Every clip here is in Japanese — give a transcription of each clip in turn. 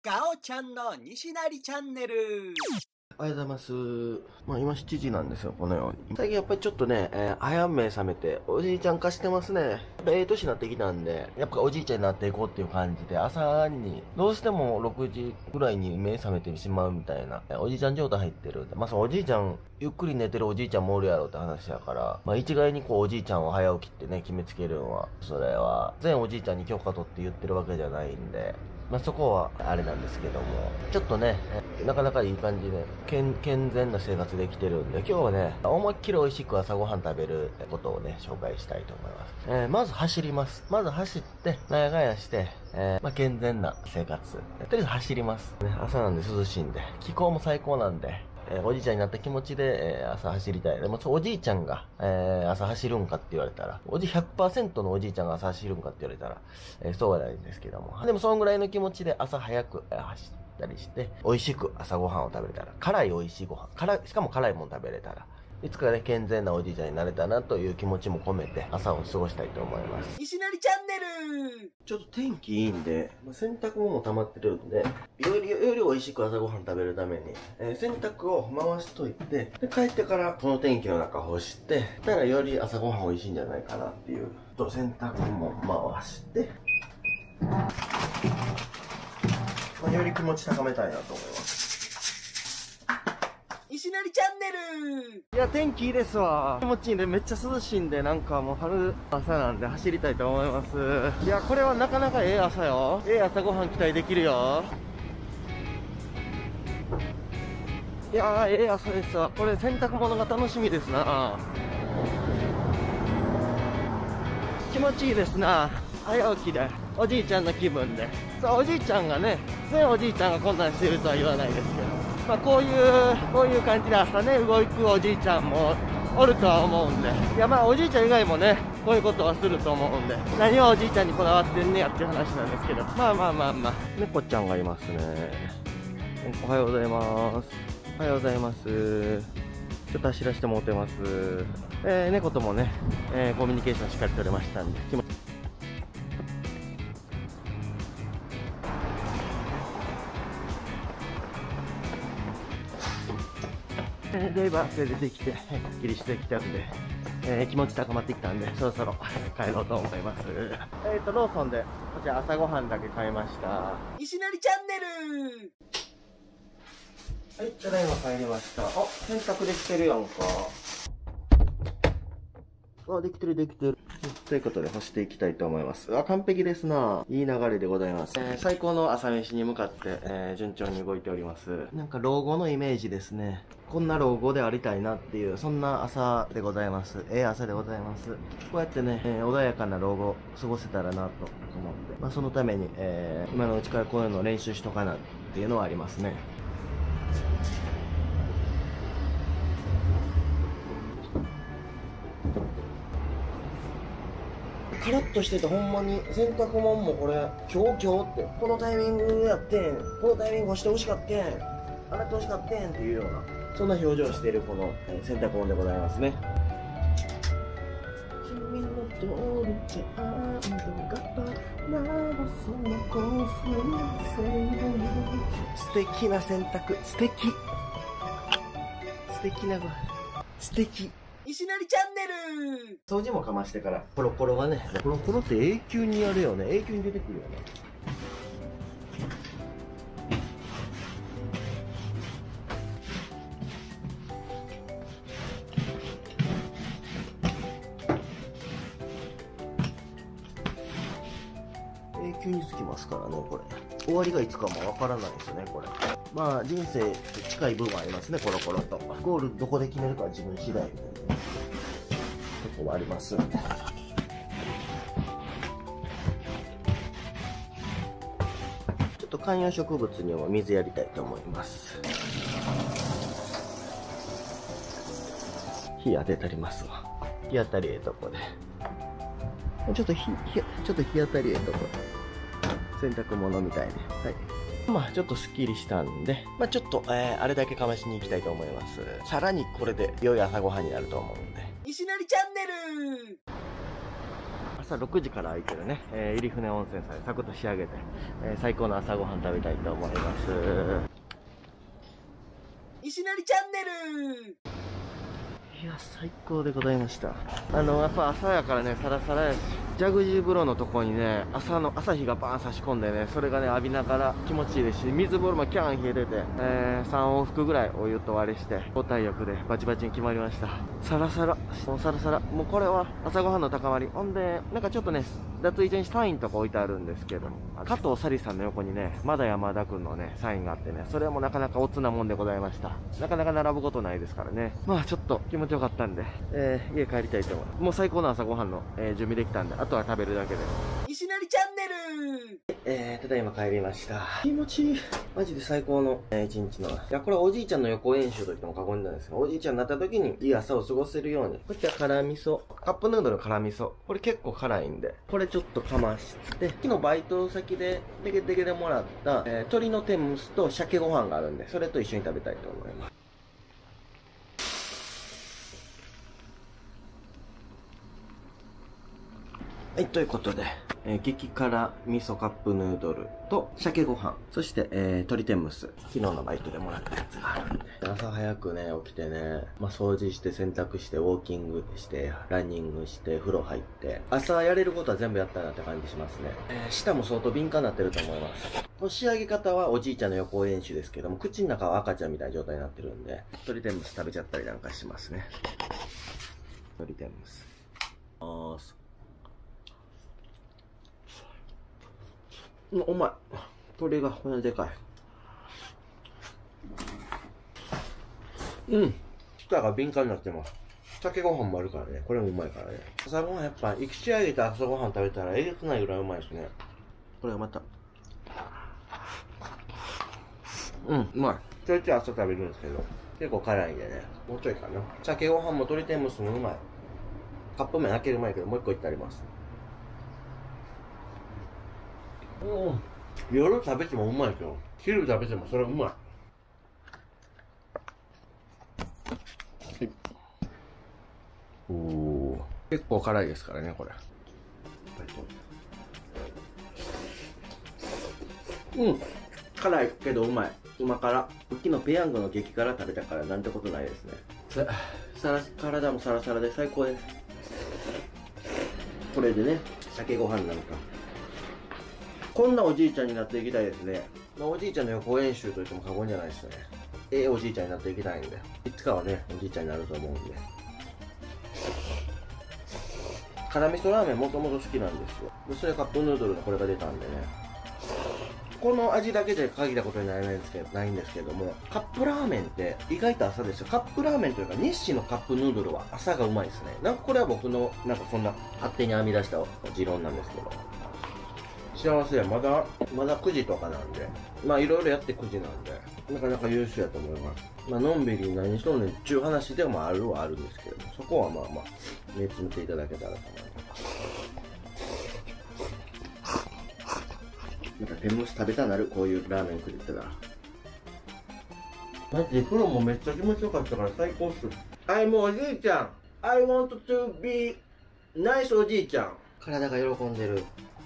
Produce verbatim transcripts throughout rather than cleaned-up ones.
ガオちゃんの西成チャンネル。 おはようございます。まあ今しちじなんですよ、このように。最近やっぱりちょっとね、えー、早目覚めて、おじいちゃん化してますね。やっぱええ年になってきたんで、やっぱおじいちゃんになっていこうっていう感じで、朝に、どうしてもろくじぐらいに目覚めてしまうみたいな、おじいちゃん状態入ってるんで、まあそのおじいちゃん、ゆっくり寝てるおじいちゃんもおるやろって話やから、まあ一概にこうおじいちゃんを早起きってね、決めつけるのは、それは、全おじいちゃんに許可取って言ってるわけじゃないんで、まあそこはあれなんですけども、ちょっとね、なかなかいい感じで、健、健全な生活できてるんで、今日はね、思いっきり美味しく朝ごはん食べることをね、紹介したいと思います。えー、まず走ります。まず走って、なんやかんやして、えー、まあ健全な生活。とりあえず走ります。ね、朝なんで涼しいんで、気候も最高なんで、えー、おじいちゃんになった気持ちで、えー、朝走りたい。でも、おじいちゃんが、えー、朝走るんかって言われたら、おじ ひゃくパーセント のおじいちゃんが朝走るんかって言われたら、えー、そうはないんですけども。でも、そんぐらいの気持ちで朝早く、えー、走ったりして、美味しく朝ごはんを食べれたら、辛い美味しいご飯、辛い、しかも辛いもの食べれたら、いつかね、健全なおじいちゃんになれたなという気持ちも込めて、朝を過ごしたいと思います。 西成チャンネル。 ちょっと天気いいんで、洗濯物も溜まってるんで、より、より美味しく朝ごはん食べるために、えー、洗濯を回しといて、で、帰ってから、この天気の中干して、たらより朝ごはん美味しいんじゃないかなっていう。と、洗濯も回して、まあ、より気持ち高めたいなと思います。 西成チャンネル。 いや、天気いいですわ。気持ちいいんで、めっちゃ涼しいんで、なんかもう春朝なんで走りたいと思います。いや、これはなかなかええ朝よ。ええ朝ごはん期待できるよ。いやー、ええ朝ですわ。これ洗濯物が楽しみですな。気持ちいいですな。早起きで、おじいちゃんの気分で。そう、おじいちゃんがね、全おじいちゃんがこんなんしてるとは言わないですけど。まあこういう、こういう感じで朝ね、動くおじいちゃんもおるとは思うんで。いやまあおじいちゃん以外もね、こういうことはすると思うんで。何をおじいちゃんにこだわってんねやっていう話なんですけど。まあまあまあまあ。猫ちゃんがいますね。おはようございます。おはようございます。ちょっと走らせてもらってます。えー、猫ともね、えー、コミュニケーションしっかり取れましたんで。気持ちえー、だいぶ汗出てきて、すっきりしてきたんで、えー、気持ち高まってきたんで、そろそろ帰ろうと思います。えっと、ローソンで、こちら朝ごはんだけ買いました。 西成チャンネル。 はい、ただいま帰りました。あ、洗濯できてるやんか。あ、できてるできてる。ということで干していきたいと思います。あ、完璧ですな。いい流れでございます。えー、最高の朝飯に向かって、えー、順調に動いております。なんか老後のイメージですね。こんな老後でありたいなっていう、そんな朝でございます。ええ朝でございます。こうやってね、えー、穏やかな老後を過ごせたらなと思って、まあそのために、えー、今のうちからこういうのを練習しとかなっていうのはありますね。カラッとしててほんまに洗濯物もこれ今日今日ってこのタイミングやってん、このタイミング干してほしかってん、洗ってほしかってんっていうようなそんな表情をしているこの、えー、洗濯物でございますね。君の通りであんたが素敵な洗濯、素敵素敵なご飯、素敵。 西成チャンネル。 掃除もかましてから、コロコロがね、コロコロって永久にやるよね。永久に出てくるよね。永久につきますからね、これ。終わりがいつかもわからないですよね、これ。まあ、人生と近い部分ありますね、コロコロと。ゴールどこで決めるかは自分次第みたいな。とこはあります。ちょっと観葉植物にも水やりたいと思います。日当てたりますわ。日当たりええとこで。ちょっと日、日、ちょっと日当たりええとこで。洗濯物みたいで。はい。まあちょっとスッキリしたんで、まあちょっと、えー、あれだけかましに行きたいと思います。さらにこれで良い朝ごはんになると思うんで。 西成チャンネル。 朝朝ろくじから開いてるね、えー、入船温泉さんでサクッと仕上げて、えー、最高の朝ごはん食べたいと思います。 石成チャンネル。 いや、最高でございました。あの、やっぱ朝やからね、サラサラやし、ジャグジー風呂のとこにね、朝の、朝日がバーン差し込んでね、それがね、浴びながら気持ちいいですし、水風呂もキャン冷えてて、えー、さん往復ぐらいお湯と割りして、交代浴でバチバチに決まりました。サラサラ、もうサラサラ。もうこれは朝ごはんの高まり。ほんで、なんかちょっとね、脱衣所にサインとか置いてあるんですけど、加藤紗里さんの横にね、まだ山田くんのね、サインがあってね、それもなかなかおつなもんでございました。なかなか並ぶことないですからね。まあちょっと気持ちよかったんで、えー、家帰りたいと思います。もう最高の朝ごはんの、えー、準備できたんで、あとは食べるだけです。 石成チャンネル。 えー、ただいま帰りました。気持ちいい。マジで最高の、えー、一日の。いや、これはおじいちゃんの予行演習と言っても過言なんですが、おじいちゃんになった時にいい朝を過ごせるように。こちら辛味噌。カップヌードル辛味噌。これ結構辛いんで、これちょっとかまして、昨日バイト先でテケテケでもらった、えー、鶏の天むすと鮭ご飯があるんで、それと一緒に食べたいと思います。はい、ということで、えー、激辛味噌カップヌードルと鮭ご飯、そして、えー、鶏天むす。昨日のバイトでもらったやつがあるんで。朝早くね、起きてね、まあ、掃除して、洗濯して、ウォーキングして、ランニングして、風呂入って、朝やれることは全部やったなって感じしますね。えー、舌も相当敏感になってると思います。この仕上げ方はおじいちゃんの予行演習ですけども、口の中は赤ちゃんみたいな状態になってるんで、鶏天むす食べちゃったりなんかしますね。鶏天むす。あーす。うまい。鶏がこんなにでかい。うん。舌が敏感になってます。鮭ご飯もあるからね。これもうまいからね。朝ごはんやっぱ、生き仕上げた朝ごはん食べたらえげつないぐらいうまいですね。これがまた。うん、うまい。ちょいちょい朝食べるんですけど、結構辛いんでね。もうちょいかな。鮭ご飯も鶏天むすもうまい。カップ麺開ける前けど、もう一個いってあります。うん。夜食べてもうまいけど、昼食べてもそれうまい。はい、おー、結構辛いですからね、これ。うん、辛いけどうまい。うま辛。昨日ペヤングの激辛食べたからなんてことないですね。さら体もサラサラで最高です。これでね、鮭ご飯なんか。こんなおじいちゃんになっていきたいですね。まあ、おじいちゃんの予行演習と言っても過言じゃないですよね。ええおじいちゃんになっていきたいんで。いつかはね、おじいちゃんになると思うんで。辛味噌ラーメンもともと好きなんですよ。でそれカップヌードルのこれが出たんでね。この味だけで限ったことにならないんですけど、ないんですけども、カップラーメンって意外と朝ですよ。カップラーメンというか、日清のカップヌードルは朝がうまいですね。なんかこれは僕の、なんかそんな勝手に編み出した持論なんですけど。幸せや、まだ、まだくじとかなんで。まあいろいろやってくじなんで、なかなか優秀やと思います。まあのんびり何しとんねんちゅう話でもあるはあるんですけど、そこはまあまあ、目つむっていただけたらと思います。なんか天むす食べたなる、こういうラーメン食ってたら。マジで風呂もめっちゃ気持ちよかったから最高っす。はい、もうおじいちゃん。I want to be nice おじいちゃん。体が喜んでる。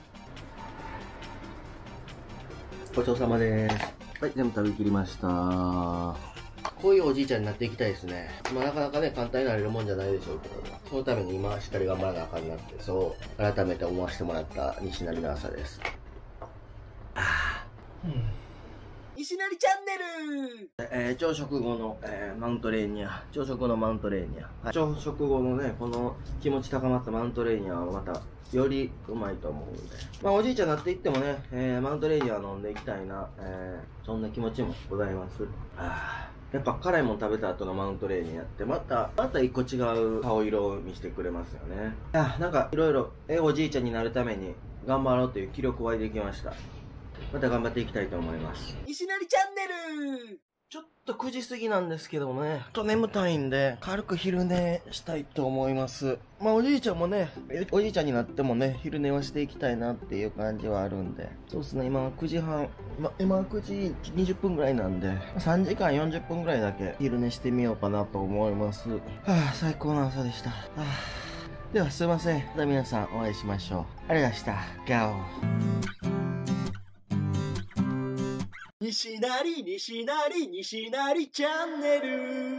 ごちそうさまです。はい、全部食べきりました。こういうおじいちゃんになっていきたいですね。まあなかなかね、簡単になれるもんじゃないでしょうけど、そのために今しっかり頑張らなあかんなって、そう改めて思わせてもらった西成の朝です。 石成チャンネル。 えー、朝食後の、えー、マウントレーニア。朝食のマウントレーニア。はい、朝食後のね、この気持ち高まったマウントレーニアはまた、よりうまいと思うんで。まあおじいちゃんになっていってもね、えー、マウントレーニア飲んでいきたいな、えー、そんな気持ちもございます。あやっぱ辛いもん食べた後のマウントレーニアってまた、また一個違う顔色を見せてくれますよね。あなんかいろいろ、えー、おじいちゃんになるために頑張ろうという気力湧いてきました。また頑張っていきたいと思います。 石成チャンネル。 ちょっとくじ過ぎなんですけどもね、ちょっと眠たいんで、軽く昼寝したいと思います。まあおじいちゃんもね、おじいちゃんになってもね、昼寝はしていきたいなっていう感じはあるんで。そうですね、今はくじはん、ま、今はくじにじゅっぷんぐらいなんで、さんじかんよんじゅっぷんぐらいだけ昼寝してみようかなと思います。はぁ、最高の朝でした。はぁではすいません。また皆さんお会いしましょう。ありがとうございました。ガオ。 西成西成西成チャンネル